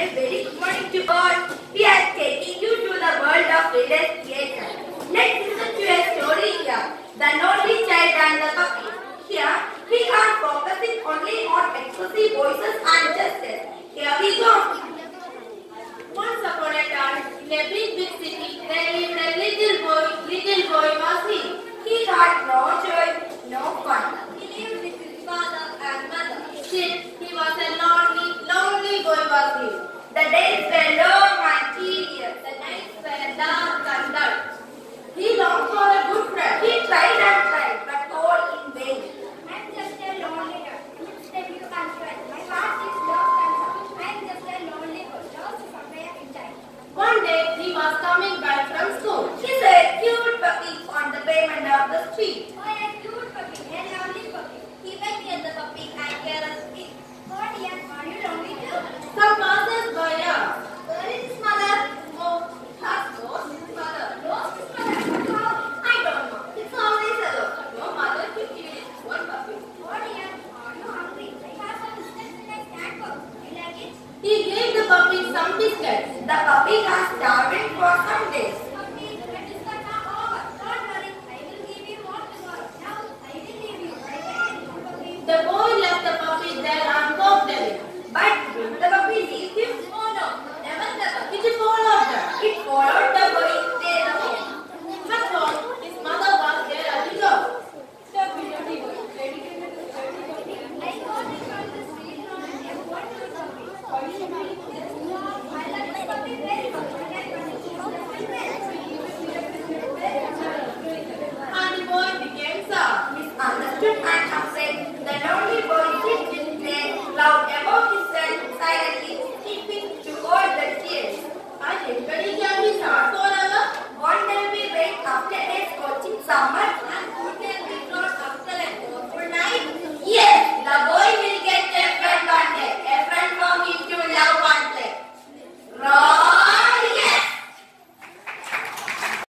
A very good morning to all. We are taking you to the world of N.S.S.U.P.S.Chenappady. Let's listen to a story here. The Lonely Child and the Puppy. Here, we are focusing only on exclusive voices and gestures. Here we go. Once upon a time, in a big city, there lived a little boy. Little boy was he. He had no joy, no fun. He lived with his father and mother. Still, he was a lonely boy was he. The days were long and tedious. The nights were dark and dull. He longed for a good friend. He tried and tried, but all in vain. I'm just a lonely girl. Let's tell you and try. My heart is lost and sad. I'm just a lonely boy, lost somewhere in time. One day, he was coming back from school. He saw a cute puppy on the pavement of the street. Oh, a cute puppy, a lovely puppy. He went near the puppy and caressed it. Oh dear, are you lonely too? Some passers-by asked, where is his mother? Oh, has lost his mother. Lost his mother? How? I don't know. It's always alone. No mother to feed it. One puppy. Oh dear, are you hungry? I have some biscuits in a snack box. You like it? He gave the puppy some biscuits. The puppy was starving for some days. Puppy, the biscuits are over. Don't worry, I will give you more tomorrow. Now, I will leave you. Puppy. The boy left the puppy there and walked away. But did the puppy leave him? Oh no, never. It followed them. It followed